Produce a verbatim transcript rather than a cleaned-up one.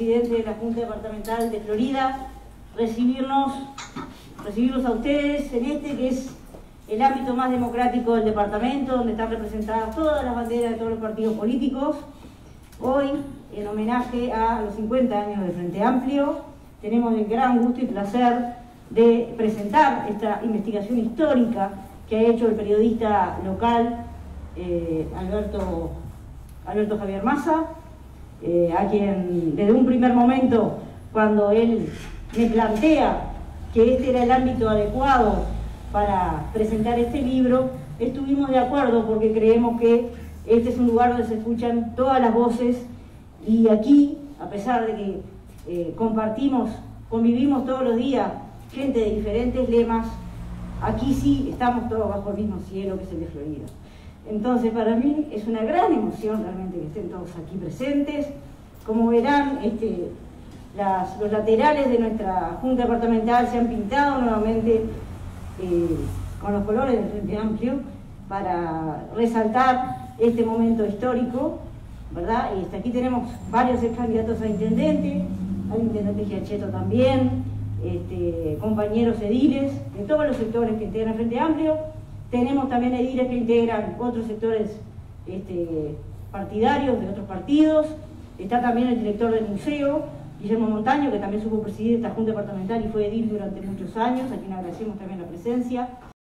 presidente de la Junta Departamental de Florida, recibirnos, recibirlos a ustedes en este que es el ámbito más democrático del departamento, donde están representadas todas las banderas de todos los partidos políticos. Hoy, en homenaje a los cincuenta años del Frente Amplio, tenemos el gran gusto y placer de presentar esta investigación histórica que ha hecho el periodista local eh, Alberto, Alberto Javier Massa, eh, a quien desde un primer momento, cuando él me plantea que este era el ámbito adecuado para presentar este libro, estuvimos de acuerdo porque creemos que este es un lugar donde se escuchan todas las voces y aquí, a pesar de que eh, compartimos, convivimos todos los días gente de diferentes lemas, aquí sí estamos todos bajo el mismo cielo que es el de Florida. Entonces para mí es una gran emoción realmente que estén todos aquí presentes. Como verán, este, las, los laterales de nuestra Junta Departamental se han pintado nuevamente eh, con los colores del Frente Amplio para resaltar este momento histórico, ¿verdad? Y hasta aquí tenemos varios ex candidatos a intendente, al intendente Giacheto también, este, compañeros ediles de todos los sectores que integran el Frente Amplio. Tenemos también ediles que integran otros sectores este, partidarios de otros partidos. Está también el director del museo, Guillermo Montaño, que también supo presidir esta Junta Departamental y fue edil durante muchos años, a quien agradecemos también la presencia.